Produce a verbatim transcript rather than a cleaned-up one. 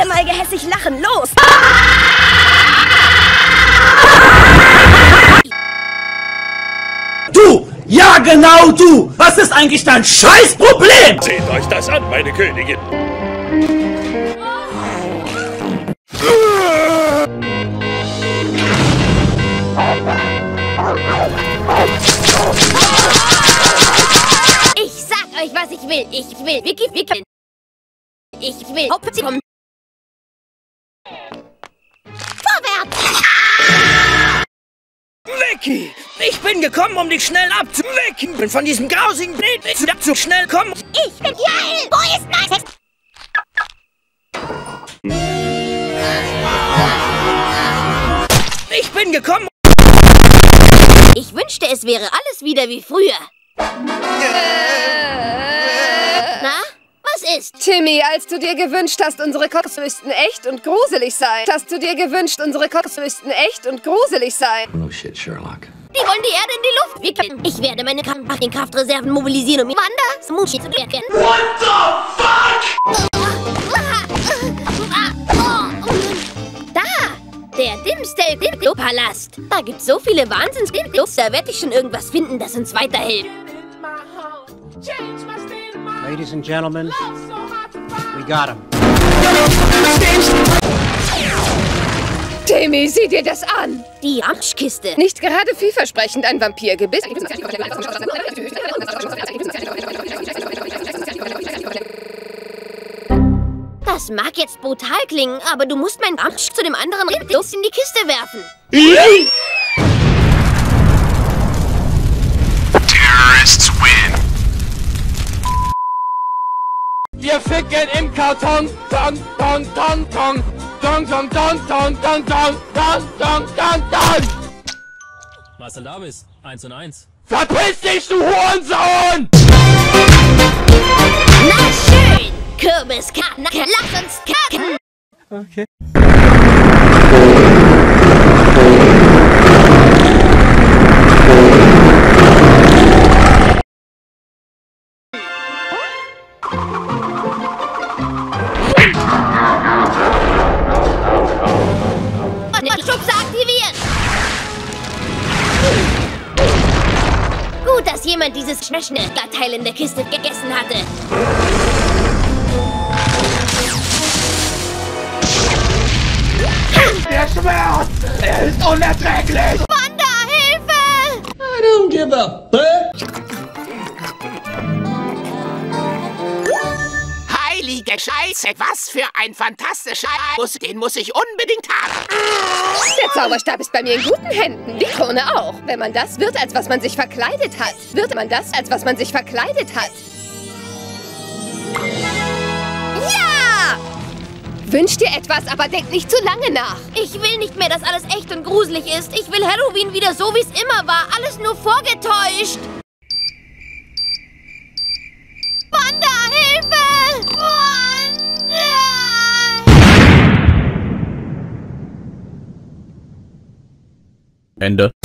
alle mal gehässig lachen. Los! Du! Ja, genau du! Was ist eigentlich dein Scheißproblem? Seht euch das an, meine Königin! Ich sag euch, was ich will. Ich will Wiki Wiki. Ich will Hauptziehen. Vorwärts! Vicky! Ich bin gekommen, um dich schnell abzuwecken. Bin von diesem grausigen Bild nicht zu schnell kommen. Ich bin geil! Wo ist mein... Ich bin gekommen... Ich wünschte, es wäre alles wieder wie früher. Na? Was ist? Timmy, als du dir gewünscht hast, unsere Cops müssten echt und gruselig sein. Hast du dir gewünscht, unsere Cops müssten echt und gruselig sein. No shit, Sherlock. Die wollen die Erde in die Luft wickeln. Ich werde meine Kraftreserven mobilisieren, um Wanda Smoochie zu erkennen. What the fuck? Da! Der Dimsdale Diplo-Palast. Da gibt's so viele Wahnsinns-Diplos. Da werde ich schon irgendwas finden, das uns weiterhilft. Ladies and gentlemen, we got him. Timmy, sieh dir das an. Die Amtskiste. Nicht gerade vielversprechend, ein Vampirgebiss. Das mag jetzt brutal klingen, aber du musst mein Amtsch zu dem anderen Diplos in die Kiste werfen. Terrorists win. Wir ficken im Karton. Ton, ton, ton, ton. Ton, ton, ton, ton, ton, ton, ton, ton, ton, ton. Was denn da bist? Eins und eins. Verpiss dich, du Hurensohn! Na schön! Kürbiskacken, lass uns kacken! Okay. Schubse aktiviert! Gut, dass jemand dieses Schnellschnellteil in der Kiste gegessen hatte. Der Schmerz! Er ist unerträglich! Wanda, Hilfe! I don't give a fuck! Heilige Scheiße, was für ein fantastischer Muss, den muss ich unbedingt haben. Der Zauberstab ist bei mir in guten Händen. Die Krone auch. Wenn man das wird, als was man sich verkleidet hat. Wird man das, als was man sich verkleidet hat. Ja! Wünsch dir etwas, aber denk nicht zu lange nach. Ich will nicht mehr, dass alles echt und gruselig ist. Ich will Halloween wieder so, wie es immer war. Alles nur vorgetäuscht. Wanda, Hilfe! Wanda! Ende.